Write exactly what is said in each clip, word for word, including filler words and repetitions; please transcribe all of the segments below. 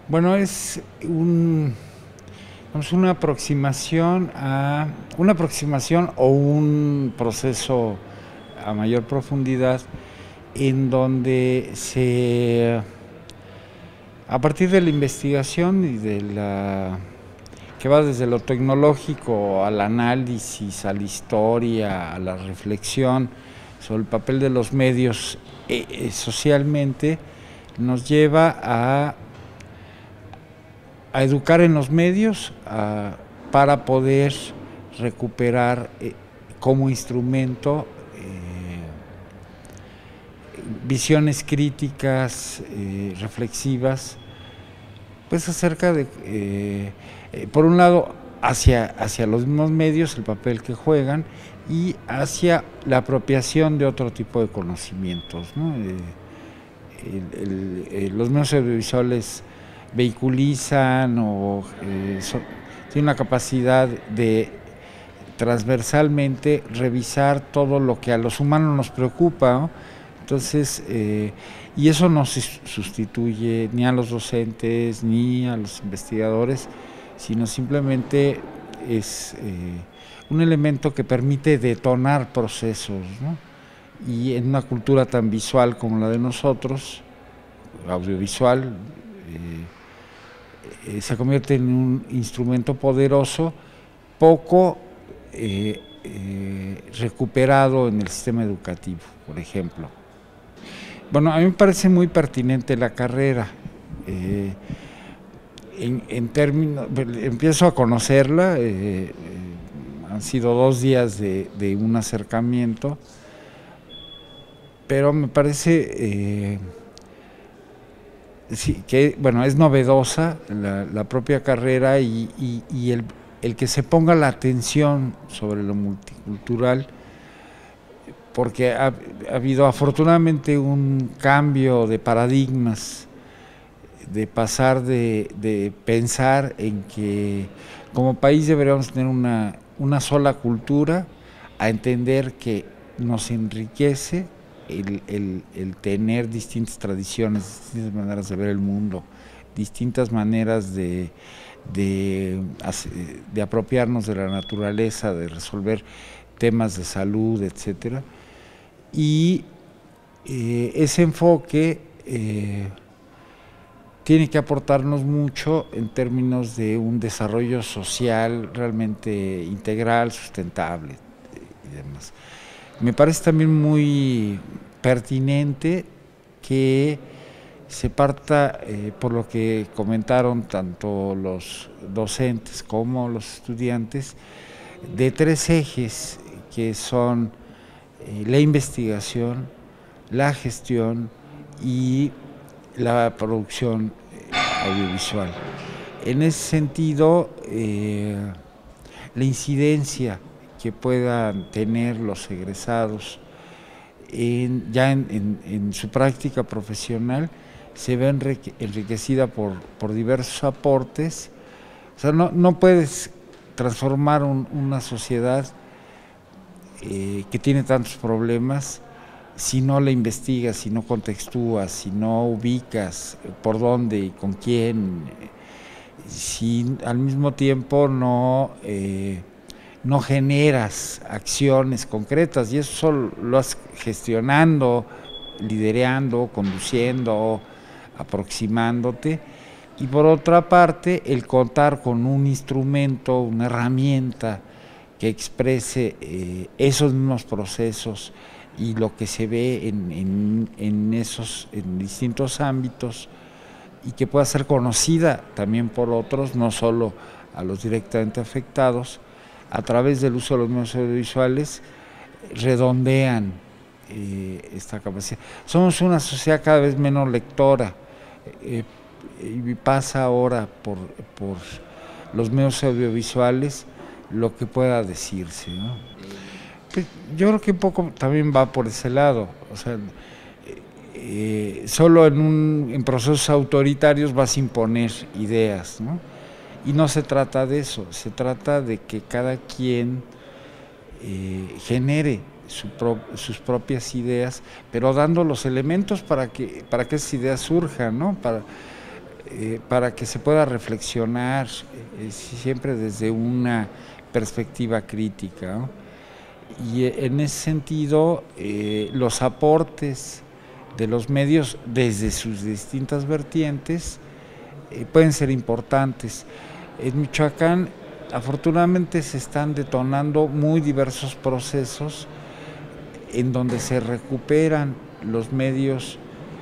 Bueno, es un, es una aproximación a una aproximación o un proceso a mayor profundidad en donde se, a partir de la investigación y de la que va desde lo tecnológico al análisis, a la historia, a la reflexión sobre el papel de los medios eh, eh, socialmente, nos lleva a, a educar en los medios a, para poder recuperar eh, como instrumento eh, visiones críticas, eh, reflexivas, pues acerca de, eh, eh, por un lado, hacia, hacia los mismos medios, el papel que juegan, y hacia la apropiación de otro tipo de conocimientos, ¿no? Eh, el, el, eh, los medios audiovisuales vehiculizan o eh, so, tienen una capacidad de transversalmente revisar todo lo que a los humanos nos preocupa, ¿no? Entonces, eh, y eso no se sustituye ni a los docentes ni a los investigadores, sino simplemente es eh, un elemento que permite detonar procesos, ¿no? Y en una cultura tan visual como la de nosotros, audiovisual, eh, eh, se convierte en un instrumento poderoso, poco eh, eh, recuperado en el sistema educativo, por ejemplo. Bueno, a mí me parece muy pertinente la carrera. Eh, en, en términos, empiezo a conocerla, eh, eh, han sido dos días de, de un acercamiento, pero me parece eh, sí, que, bueno, es novedosa la, la propia carrera y, y, y el, el que se ponga la atención sobre lo multicultural, porque ha, ha habido afortunadamente un cambio de paradigmas, de pasar de, de pensar en que como país deberíamos tener una, una sola cultura, a entender que nos enriquece el, el, el tener distintas tradiciones, distintas maneras de ver el mundo, distintas maneras de, de, de apropiarnos de la naturaleza, de resolver temas de salud, etcétera. Y eh, ese enfoque eh, tiene que aportarnos mucho en términos de un desarrollo social realmente integral, sustentable y demás. Me parece también muy pertinente que se parta, eh, por lo que comentaron tanto los docentes como los estudiantes, de tres ejes que son eh, la investigación, la gestión y la producción audiovisual. En ese sentido, eh, la incidencia que puedan tener los egresados en, ya en, en, en su práctica profesional se ve enriquecida por, por diversos aportes. O sea, no, no puedes transformar un, una sociedad eh, que tiene tantos problemas si no la investigas, si no contextúas, si no ubicas por dónde y con quién, si al mismo tiempo no, eh, no generas acciones concretas, y eso solo lo vas gestionando, liderando, conduciendo, aproximándote. Y por otra parte, el contar con un instrumento, una herramienta que exprese eh, esos mismos procesos y lo que se ve en, en, en esos en distintos ámbitos, y que pueda ser conocida también por otros, no solo a los directamente afectados, a través del uso de los medios audiovisuales, redondean eh, esta capacidad. Somos una sociedad cada vez menos lectora, eh, y pasa ahora por, por los medios audiovisuales lo que pueda decirse, ¿no? Pues yo creo que un poco también va por ese lado. O sea, eh, solo en, un, en procesos autoritarios vas a imponer ideas, ¿no? Y no se trata de eso, se trata de que cada quien eh, genere su pro, sus propias ideas, pero dando los elementos para que, para que esas ideas surjan, ¿no? Para, eh, para que se pueda reflexionar eh, siempre desde una perspectiva crítica, ¿no? Y en ese sentido, eh, los aportes de los medios desde sus distintas vertientes eh, pueden ser importantes. En Michoacán, afortunadamente, se están detonando muy diversos procesos en donde se recuperan los medios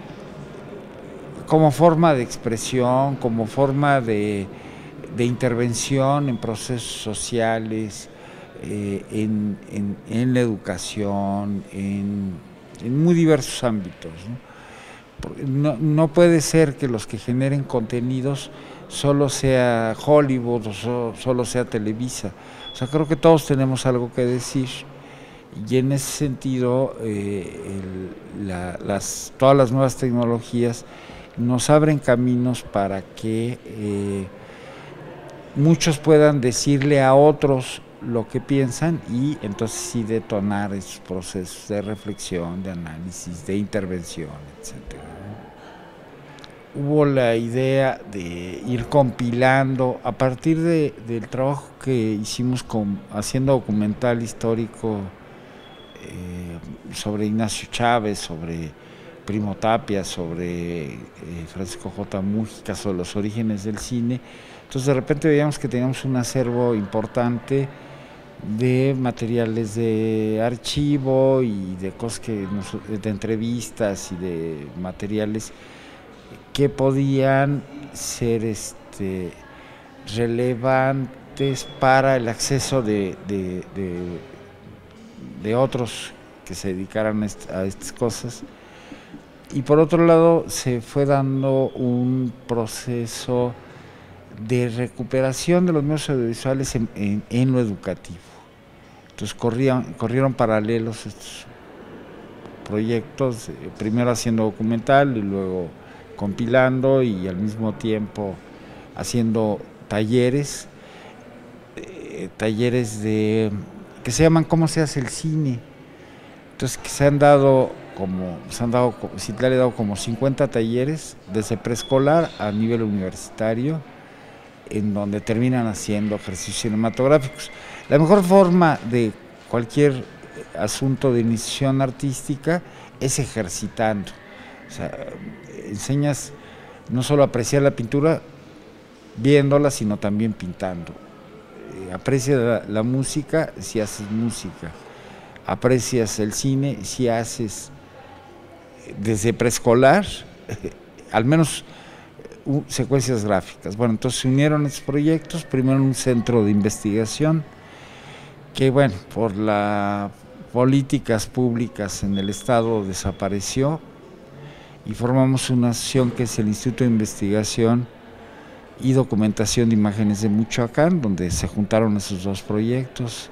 como forma de expresión, como forma de, de intervención en procesos sociales, eh, en, en, en la educación, en, en muy diversos ámbitos, ¿no? No, no puede ser que los que generen contenidos solo sea Hollywood o so, solo sea Televisa. O sea, creo que todos tenemos algo que decir, y en ese sentido eh, el, la, las, todas las nuevas tecnologías nos abren caminos para que eh, muchos puedan decirle a otros lo que piensan y entonces sí detonar esos procesos de reflexión, de análisis, de intervención, etcétera. Hubo la idea de ir compilando a partir de, del trabajo que hicimos con, haciendo documental histórico eh, sobre Ignacio Chávez, sobre Primo Tapia, sobre eh, Francisco J. Mújica, sobre los orígenes del cine. Entonces de repente veíamos que teníamos un acervo importante de materiales de archivo y de cosas que nos, de entrevistas y de materiales que podían ser este, relevantes para el acceso de, de, de, de otros que se dedicaran a estas cosas. Y por otro lado se fue dando un proceso de recuperación de los medios audiovisuales en, en, en lo educativo. Entonces corrían, corrieron paralelos estos proyectos, eh, primero haciendo documental y luego compilando y al mismo tiempo haciendo talleres, eh, talleres de que se llaman ¿Cómo se hace el cine? Entonces que se han dado como, se han dado, Citlali ha dado como cincuenta talleres desde preescolar a nivel universitario, en donde terminan haciendo ejercicios cinematográficos. La mejor forma de cualquier asunto de iniciación artística es ejercitando. O sea, enseñas no solo a apreciar la pintura viéndola, sino también pintando. Eh, aprecia la, la música si haces música. Aprecias el cine si haces desde preescolar, eh, al menos uh, secuencias gráficas. Bueno, entonces se unieron estos proyectos, primero en un centro de investigación, que bueno, por las políticas públicas en el estado desapareció, y formamos una asociación que es el Instituto de Investigación y Documentación de Imágenes de Michoacán, donde se juntaron esos dos proyectos,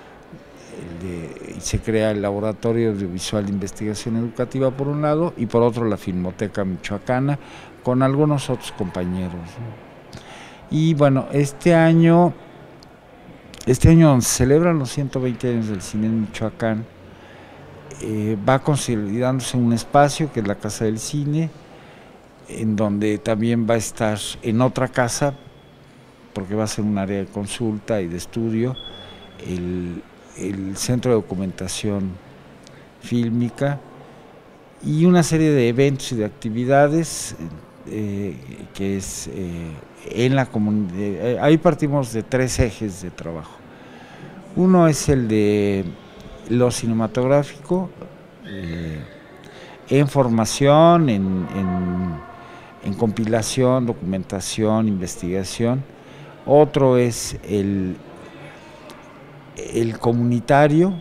de, y se crea el Laboratorio Audiovisual de Investigación Educativa por un lado, y por otro la Filmoteca Michoacana, con algunos otros compañeros, ¿no? Y bueno, este año, este año se celebran los ciento veinte años del cine en Michoacán. Eh, va consolidándose un espacio que es la Casa del Cine, en donde también va a estar en otra casa, porque va a ser un área de consulta y de estudio, el, el Centro de Documentación Fílmica, y una serie de eventos y de actividades eh, que es eh, en la comunidad. Eh, ahí partimos de tres ejes de trabajo. Uno es el de lo cinematográfico, eh, en formación, en, en, en compilación, documentación, investigación. Otro es el, el comunitario,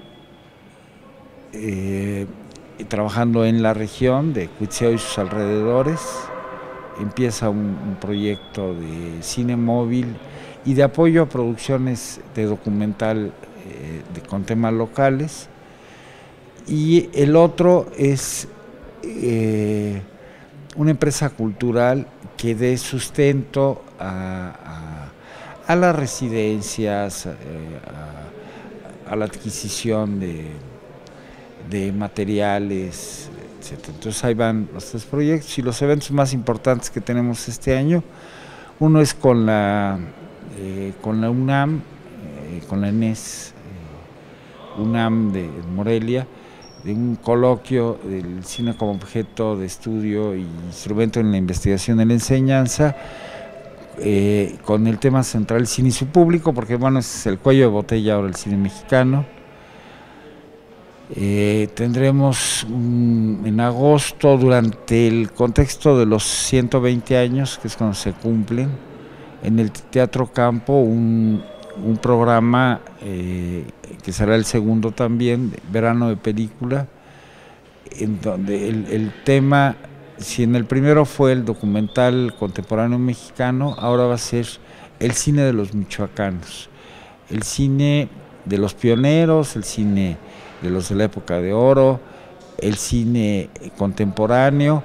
eh, trabajando en la región de Cuitzeo y sus alrededores. Empieza un, un proyecto de cine móvil y de apoyo a producciones de documental De, con temas locales, y el otro es eh, una empresa cultural que dé sustento a, a, a las residencias, eh, a, a la adquisición de, de materiales etcétera. Entonces ahí van los tres proyectos y los eventos más importantes que tenemos este año. Uno es con la, eh, con la UNAM, eh, con la ENES, eh, UNAM de Morelia, de un coloquio del cine como objeto de estudio y instrumento en la investigación y la enseñanza, eh, con el tema central el cine y su público, porque bueno, es el cuello de botella ahora el cine mexicano. Eh, tendremos un, en agosto, durante el contexto de los ciento veinte años, que es cuando se cumplen, en el Teatro Campo, un, un programa eh, que será el segundo también, Verano de Película, en donde el, el tema, si en el primero fue el documental contemporáneo mexicano, ahora va a ser el cine de los michoacanos, el cine de los pioneros, el cine de los de la época de oro, el cine contemporáneo,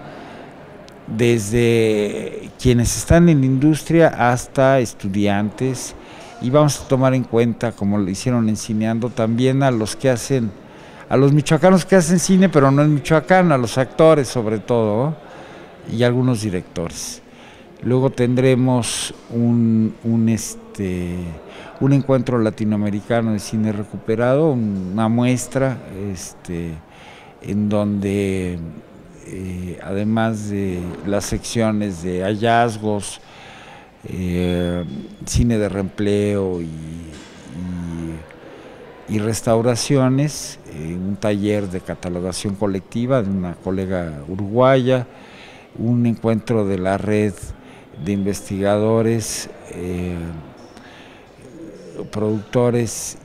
desde quienes están en la industria hasta estudiantes, y vamos a tomar en cuenta, como lo hicieron en Cineando, también a los que hacen, a los michoacanos que hacen cine, pero no en Michoacán, a los actores sobre todo, ¿no? Y algunos directores. Luego tendremos un, un este un encuentro latinoamericano de cine recuperado, una muestra este, en donde eh, además de las secciones de hallazgos, eh, cine de reempleo y, y, y restauraciones, eh, un taller de catalogación colectiva de una colega uruguaya, un encuentro de la red de investigadores, eh, productores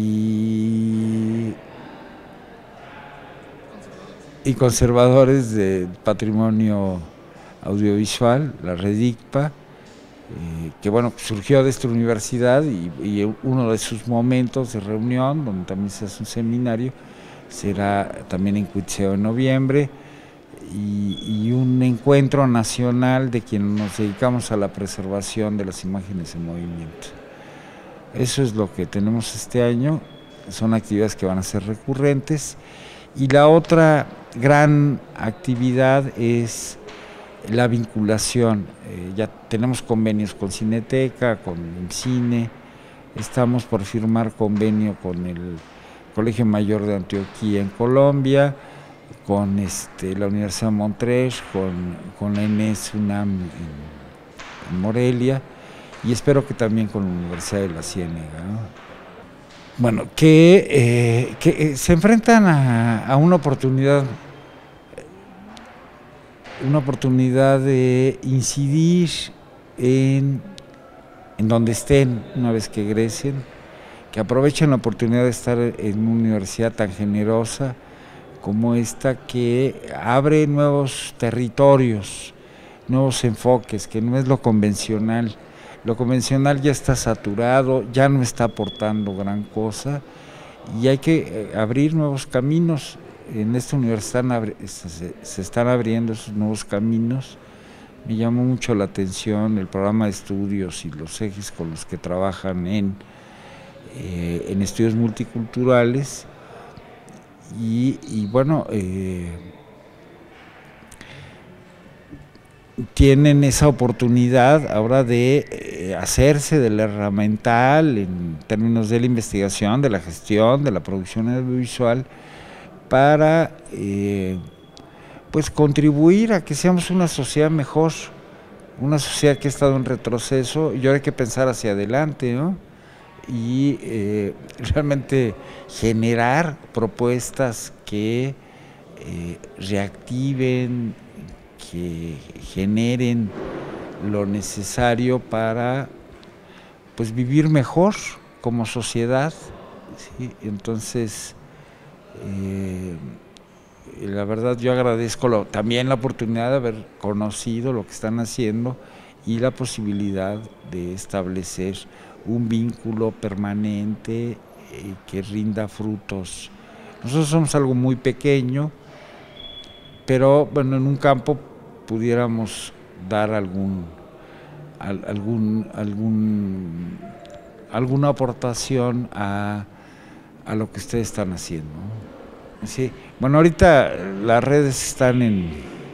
y, y conservadores del patrimonio audiovisual, la red I C P A, eh, que bueno, surgió de esta universidad y, y uno de sus momentos de reunión, donde también se hace un seminario, será también en Cuitzeo en noviembre, y, y un encuentro nacional de quienes nos dedicamos a la preservación de las imágenes en movimiento. Eso es lo que tenemos este año, son actividades que van a ser recurrentes. Y la otra gran actividad es la vinculación. Eh, ya tenemos convenios con Cineteca, con el cine, estamos por firmar convenio con el Colegio Mayor de Antioquía en Colombia, con este, la Universidad de Montreal, con, con la ENES UNAM en, en Morelia, y espero que también con la Universidad de la Ciénega, ¿no? Bueno, que, eh, que eh, se enfrentan a, a una oportunidad, una oportunidad de incidir en, en donde estén una vez que egresen, que aprovechen la oportunidad de estar en una universidad tan generosa como esta, que abre nuevos territorios, nuevos enfoques, que no es lo convencional. Lo convencional ya está saturado, ya no está aportando gran cosa y hay que abrir nuevos caminos. En esta universidad se, se están abriendo esos nuevos caminos. Me llamó mucho la atención el programa de estudios y los ejes con los que trabajan en, eh, en estudios multiculturales y, y bueno, eh, tienen esa oportunidad ahora de eh, hacerse del herramental en términos de la investigación, de la gestión, de la producción audiovisual, para eh, pues contribuir a que seamos una sociedad mejor, una sociedad que ha estado en retroceso y ahora hay que pensar hacia adelante, ¿no? Y eh, realmente generar propuestas que eh, reactiven, que generen lo necesario para pues vivir mejor como sociedad, ¿sí? Entonces eh, la verdad yo agradezco lo, también la oportunidad de haber conocido lo que están haciendo y la posibilidad de establecer un vínculo permanente eh, que rinda frutos. Nosotros somos algo muy pequeño, pero bueno, en un campo pudiéramos dar algún, algún, algún, alguna aportación a, a lo que ustedes están haciendo. Sí, bueno, ahorita las redes están en,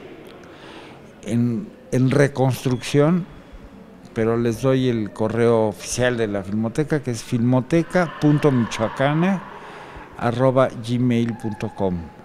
en, en reconstrucción, pero les doy el correo oficial de la Filmoteca, que es filmoteca punto michoacana arroba gmail punto com.